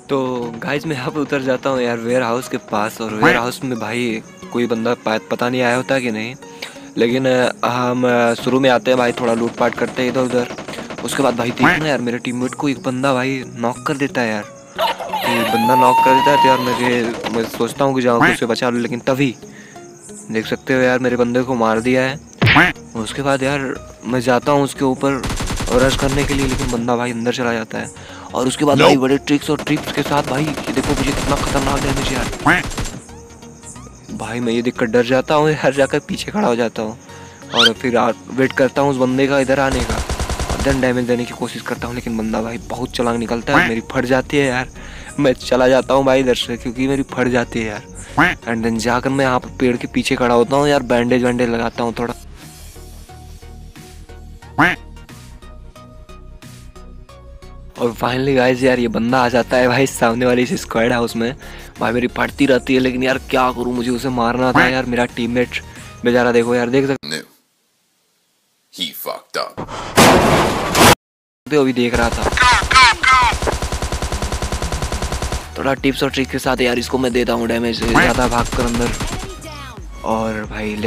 तो गाइस मैं यहाँ पे उतर जाता हूँ यार वेयर हाउस के पास, और वेयर हाउस में भाई कोई बंदा पता नहीं आया होता कि नहीं, लेकिन हम शुरू में आते हैं भाई, थोड़ा लूटपाट करते हैं इधर उधर। उसके बाद भाई देखना यार, मेरे टीममेट को एक बंदा भाई नॉक कर देता है यार। तो ये बंदा नॉक कर देता है तो यार मैं सोचता हूँ कि जाऊँ कि उसे बचा लूँ, लेकिन तभी देख सकते हो यार मेरे बंदे को मार दिया है। उसके बाद यार मैं जाता हूँ उसके ऊपर रश करने के लिए, लेकिन बंदा भाई अंदर चला जाता है। और उसके बाद भाई बड़े ट्रिक्स और ट्रिप्स के साथ भाई ये देखो मुझे कितना खतरनाक डैमेज यार। भाई मैं ये देखकर डर जाता हूँ यार, जाकर पीछे खड़ा हो जाता हूँ और फिर वेट करता हूँ उस बंदे का इधर आने का, और देन डैमेज देने की कोशिश करता हूँ, लेकिन बंदा भाई बहुत चालाक निकलता है, मेरी फट जाती है यार। मैं चला जाता हूँ भाई इधर से क्योंकि मेरी फट जाती है यार। एंड देन जाकर मैं यहाँ पर पेड़ के पीछे खड़ा होता हूँ यार, बैंडेज वैंडेज लगाता हूँ थोड़ा। और फाइनली गाइस यार ये बंदा आ जाता है भाई सामने वाली इस स्क्वाड हाउस में। भाई मेरी फटती रहती है, लेकिन यार क्या करूँ, मुझे उसे मारना था यार। मेरा टीममेट बेचारा देखो यार, देख सकते हो अभी देख रहा था। थोड़ा टिप्स और ट्रिक के साथ यार इसको मैं देता हूँ डैमेज, ज्यादा भाग कर अंदर, और भाई